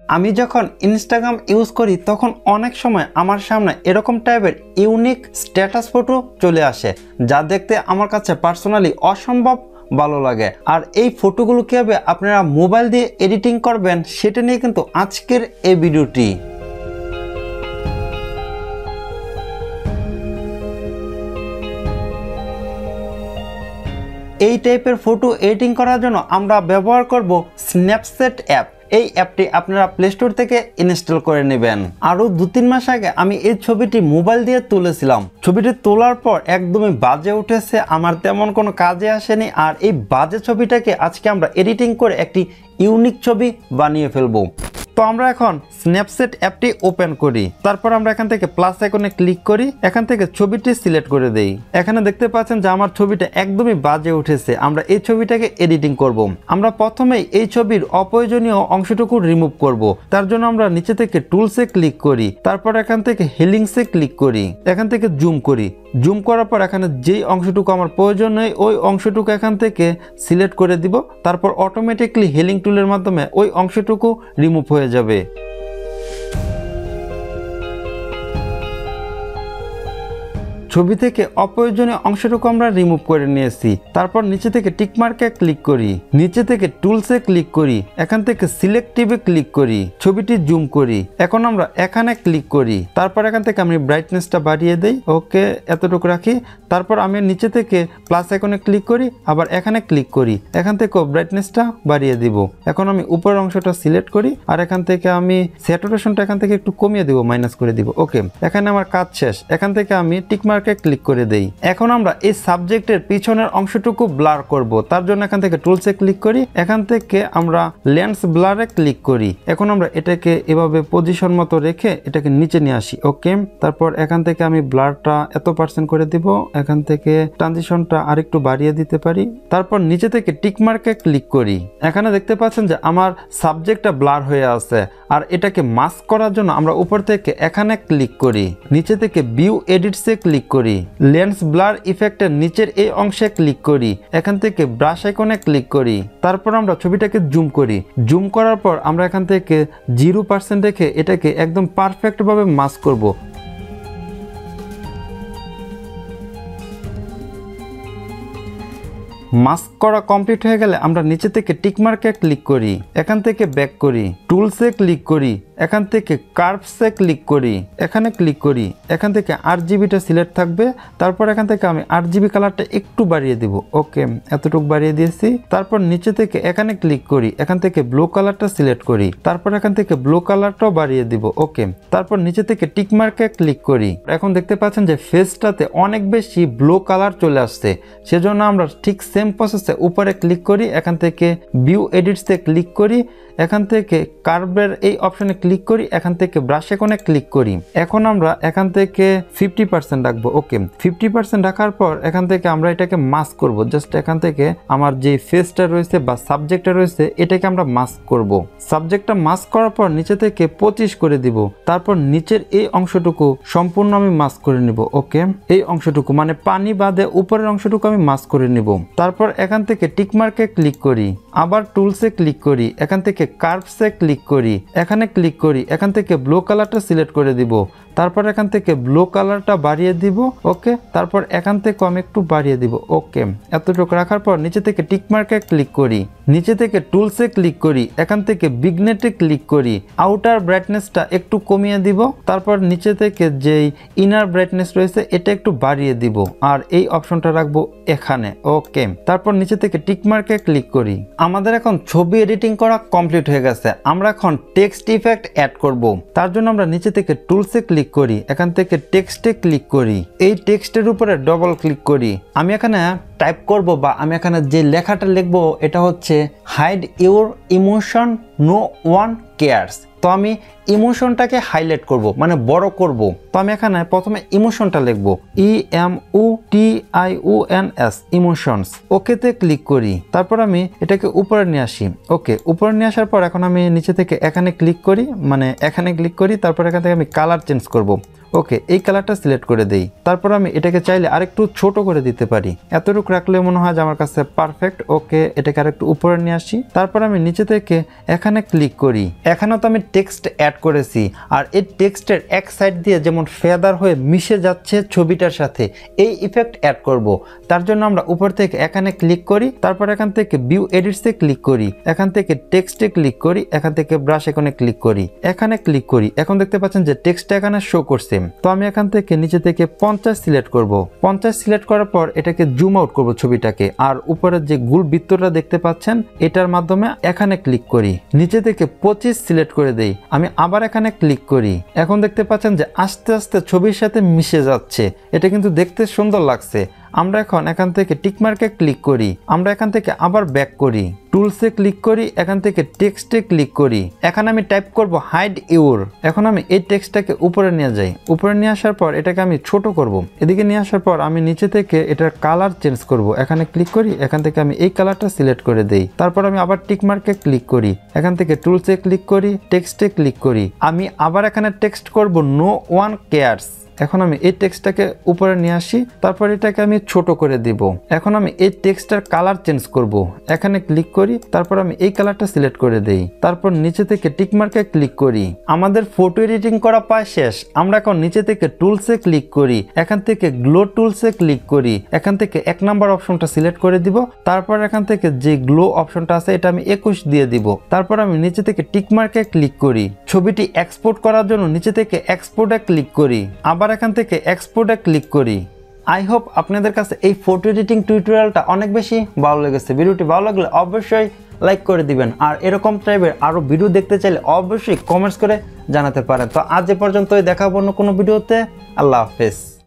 আমি যখন Instagram use করি তখন অনেক সময় আমার সামনে এরকম টাইপের ইউনিক স্ট্যাটাস ফটো চলে আসে, যা দেখতে আমার কাছে পার্সোনালি অসম্ভব ভালো লাগে। আর এই ফটোগুলো কীভাবে আপনারা মোবাইল দিয়ে এডিটিং করবেন সেটা নিয়ে কিন্তু আজকের এই ভিডিওটি। এই টাইপের ফটো এডিটিং করার জন্য আমরা ব্যবহার করব স্ন্যাপচ্যাট অ্যাপ। এই অ্যাপটি আপনারা প্লে স্টোর থেকে ইনস্টল করে নেবেন। আরও 2-3 মাস আগে আমি এই ছবিটি মোবাইল দিয়ে তুলেছিলাম। ছবিটি তোলার পর একদমই বাজে উঠেছে, আমার তেমন কোনো কাজে আসেনি। আর এই বাজে ছবিটাকে আজকে আমরা এডিটিং করে একটি ইউনিক ছবি বানিয়ে ফেলবো। তো আমরা এখন স্ন্যাপচ্যাট অ্যাপটি ওপেন করি, তারপর আমরা এখান থেকে প্লাস আইকনে ক্লিক করি, এখান থেকে ছবিটি সিলেক্ট করে দেই। এখানে দেখতে পাচ্ছেন যে আমার ছবিটা একদমই বাজে উঠেছে। আমরা এই ছবিটাকে এডিটিং করব। আমরা প্রথমেই এই ছবির অপ্রয়োজনীয় অংশটুকু রিমুভ করব। তার জন্য আমরা নিচে থেকে টুলসে ক্লিক করি, তারপর এখান থেকে হেলিংসে ক্লিক করি, এখান থেকে জুম করি। জুম করার পর এখানে যেই অংশটুকু আমার প্রয়োজন নেই ওই অংশটুকু এখান থেকে সিলেক্ট করে দিব। তারপর অটোমেটিকলি হেলিং টুলের মাধ্যমে ওই অংশটুকু রিমুভ হয়ে যাবে। ছবি থেকে অপ্রয়োজনীয় অংশটুকু আমরা রিমুভ করে নিয়েছি। তারপর নিচে থেকে টিকমার্কে ক্লিক করি, নিচে থেকে টুলসে ক্লিক করি, এখান থেকে সিলেক্টিভে ক্লিক করি, ছবিটি জুম করি। এখন আমরা এখানে ক্লিক করি, তারপর এখান থেকে আমি ব্রাইটনেসটা বাড়িয়ে দেই। ওকে, এতটুকু রাখি। তারপর আমি নিচে থেকে প্লাস আইকনে ক্লিক করি, আবার এখানে ক্লিক করি, এখান থেকেও ব্রাইটনেসটা বাড়িয়ে দিব। এখন আমি উপরের অংশটা সিলেক্ট করি, আর এখান থেকে আমি স্যাচুরেশনটা এখান থেকে একটু কমিয়ে দিব, মাইনাস করে দিব। ওকে, এখানে আমার কাজ শেষ। এখান থেকে আমি টিকমার্ক ক্লিক করে দেই। এখন আমরা এই সাবজেক্টের পিছনের অংশটুকু ব্লার করব। তার জন্য এখান থেকে টুলসে ক্লিক করি, এখান থেকে আমরা লেন্স ব্লারে ক্লিক করি। এখন আমরা এটাকে এভাবে পজিশন মতো রেখে এটাকে নিচে নিয়ে আসি। ওকে, তারপর এখান থেকে আমি ব্লারটা এত % করে দিব, এখান থেকে ট্রানজিশনটা আরেকটু বাড়িয়ে দিতে পারি। তারপর নিচে থেকে টিকমার্কে ক্লিক করি। এখানে দেখতে পাচ্ছেন যে আমার সাবজেক্টটা ব্লার হয়ে আছে। আর এটাকে মাস্ক করার জন্য আমরা উপর থেকে এখানে ক্লিক করি, নিচে থেকে ভিউ এডিটসে ক্লিক করি, লেন্স ব্লার ইফেক্টের নিচের এই অংশে ক্লিক করি, এখান থেকে ব্রাশ আইকনে ক্লিক করি। তারপর আমরা ছবিটাকে জুম করি। জুম করার পর আমরা এখান থেকে 0% রেখে এটাকে একদম পারফেক্ট ভাবে মাস্ক করব। মাস্ক করা কমপ্লিট হয়ে গেলে আমরা নিচে থেকে টিকমার্কে ক্লিক করি, এখান থেকে ব্যাক করি, টুলসে ক্লিক করি, এখান থেকে কার্ভসে ক্লিক করি, এখানে ক্লিক করি, এখান থেকে RGBটা সিলেক্ট থাকবে। তারপর এখান থেকে আমি RGB কালারটা একটু বাড়িয়ে দিব। ওকে, এতটুকু বাড়িয়ে দিয়েছি। তারপর নিচে থেকে এখানে ক্লিক করি, এখান থেকে ব্লু কালারটা সিলেক্ট করি, তারপর এখান থেকে ব্লু কালারটাও বাড়িয়ে দিব। ওকে, তারপর নিচে থেকে টিকমার্কে ক্লিক করি। এখন দেখতে পাচ্ছেন যে ফেসটাতে অনেক বেশি ব্লু কালার চলে আসছে, সেজন্য আমরা ঠিক সেম প্রসেসে উপরে ক্লিক করি, এখান থেকে ভিউ এডিটসে ক্লিক করি, এখান থেকে কার্ভের এই অপশনে ক্লিক করি, এখান থেকে ব্রাশ আইকনে ক্লিক করি। এখন আমরা এখান থেকে 50% রাখবো। ওকে, 50% রাখার পর এখান থেকে আমরা এটাকে মাস্ক করব। জাস্ট এখান থেকে আমার যে ফেসটা রয়েছে বা সাবজেক্টটা রয়েছে এটাকে আমরা মাস্ক করব। সাবজেক্টটা মাস্ক করার পর নিচে থেকে 25 করে দিব। তারপর নিচের এই অংশটুকু সম্পূর্ণ আমি মাস্ক করে নিব। ওকে, এই অংশটুকু মানে পানি বাদে উপরের অংশটুকু আমি মাস্ক করে নিব। তারপর এখান থেকে টিকমার্কে ক্লিক করি, আবার টুলসে ক্লিক করি, এখান থেকে কার্ভসে ক্লিক করি, এখানে ক্লিক করি, এখান থেকে ব্লু কালারটা সিলেক্ট করে দিব। তারপর এখান থেকে ব্লু কালারটা বাড়িয়ে দিব। ওকে, তারপর এখান থেকে আমি একটু বাড়িয়ে দিব। ওকে, এতটুকু রাখার পর নিচে থেকে টিকমার্কে ক্লিক করি, নিচে থেকে টুলসে ক্লিক করি, এখান থেকে বিগনেটে ক্লিক করি, আউটার ব্রাইটনেসটা একটু কমিয়ে দিব। তারপর নিচে থেকে যেই ইনার ব্রাইটনেস রয়েছে এটা একটু বাড়িয়ে দিব, আর এই অপশনটা রাখবো এখানে। ওকে, তারপর নিচে থেকে টিকমার্কে ক্লিক করি। আমাদের এখন ছবি এডিটিং করা কমপ্লিট হয়ে গেছে। আমরা এখন টেক্সট ইফেক্ট অ্যাড করব। তার জন্য আমরা নিচে থেকে টুলসে ক্লিক করি, এখান থেকে টেক্সটে ক্লিক করি, এই টেক্সটের উপরে ডবল ক্লিক করি। আমি এখানে টাইপ করব বা আমি এখানে যে লেখাটা লিখবো এটা হচ্ছে hide your emotion, no one cares. তো আমি ইমোশনটাকে হাইলাইট করব, মানে বড় করব। তো আমি এখানে প্রথমে ইমোশনটা লিখবো, EMOTIONS, ইমোশনস। ওকেতে ক্লিক করি, তারপর আমি এটাকে উপরে নিয়ে আসি। ওকে, উপরে নিয়ে আসার পর এখন আমি নিচে থেকে এখানে ক্লিক করি, মানে এখানে ক্লিক করি, তারপর এখান থেকে আমি কালার চেঞ্জ করব। ওকে, এই কালারটা সিলেক্ট করে দেই। তারপর আমি এটাকে চাইলে আরেকটু ছোট করে দিতে পারি, এতটুকু রাখলে মনে হয় যে আমার কাছে পারফেক্ট। ওকে, এটাকে আরেকটু উপরে নিয়ে আসি। তারপর আমি নিচে থেকে এখানে ক্লিক করি। এখানে তো আমি টেক্সট অ্যাড করেছি, আর এই টেক্সটের এক সাইড দিয়ে যেমন ফেদার হয়ে মিশে যাচ্ছে ছবিটার সাথে, এই ইফেক্ট অ্যাড করব। তার জন্য আমরা উপর থেকে এখানে ক্লিক করি, তারপর এখান থেকে ভিউ এডিটসে ক্লিক করি, এখান থেকে টেক্সটে ক্লিক করি, এখান থেকে ব্রাশ আইকনে ক্লিক করি, এখানে ক্লিক করি। এখন দেখতে পাচ্ছেন যে টেক্সটটা এখানে শো করছে। তো আমি এখান থেকে নিচে থেকে 50 সিলেক্ট করব। 50 সিলেক্ট করার পর এটাকে জুম আউট করব ছবিটাকে, আর উপরের যে গোল বৃত্তটা দেখতে পাচ্ছেন এটার মাধ্যমে এখানে ক্লিক করি, নিচে থেকে 25 সিলেক্ট করে দেই। আমি আবার এখানে ক্লিক করি। এখন দেখতে পাচ্ছেন যে আস্তে আস্তে ছবির সাথে মিশে যাচ্ছে, এটা কিন্তু দেখতে সুন্দর লাগছে। আমরা এখন এখান থেকে টিকমার্কে ক্লিক করি, আমরা এখান থেকে আবার ব্যাক করি, টুলসে ক্লিক করি, এখান থেকে টেক্সটে ক্লিক করি। এখানে আমি টাইপ করব হাইড ইউর। এখন আমি এই টেক্সটটাকে উপরে নিয়ে যাই, উপরে নিয়ে আসার পর এটাকে আমি ছোট করব। এদিকে নিয়ে আসার পর আমি নিচে থেকে এটার কালার চেঞ্জ করব, এখানে ক্লিক করি, এখান থেকে আমি এই কালারটা সিলেক্ট করে দেই। তারপর আমি আবার টিকমার্কে ক্লিক করি, এখান থেকে টুলসে ক্লিক করি, টেক্সটে ক্লিক করি। আমি আবার এখানে টেক্সট করব নো ওয়ান কেয়ারস। এখন আমি এই টেক্সটটাকে উপরে নিয়ে আসি, তারপর এটাকে আমি ছোট করে দিব। এখন আমি এই টেক্সটার কালার চেঞ্জ করব, এখানে ক্লিক করি, তারপর আমি এই কালারটা সিলেক্ট করে দেই। তারপর নিচে থেকে টিকমার্কে ক্লিক করি। আমাদের ফটো এডিটিং করা প্রায় শেষ। আমরা এখন নিচে থেকে টুলসে ক্লিক করি, এখান থেকে গ্লো টুলসে ক্লিক করি, এখান থেকে 1 নাম্বার অপশনটা সিলেক্ট করে দিব। তারপর এখান থেকে যে গ্লো অপশনটা আছে এটা আমি 21 দিয়ে দিব। তারপর আমি নিচে থেকে টিকমার্কে ক্লিক করি। ছবিটি এক্সপোর্ট করার জন্য নিচে থেকে এক্সপোর্টে ক্লিক করি, আবার এখান থেকে এক্সপোর্টে ক্লিক করি। আই হোপ আপনাদের কাছে এই ফটো এডিটিং টিউটোরিয়ালটা অনেক বেশি ভালো লেগেছে। ভিডিওটি ভালো লাগলে অবশ্যই লাইক করে দিবেন, আর এরকম টাইপের আরও ভিডিও দেখতে চাইলে অবশ্যই কমেন্টস করে জানাতে পারেন। তো আজ এ পর্যন্তই, দেখাবো অন্য কোনো ভিডিওতে। আল্লাহ হাফেজ।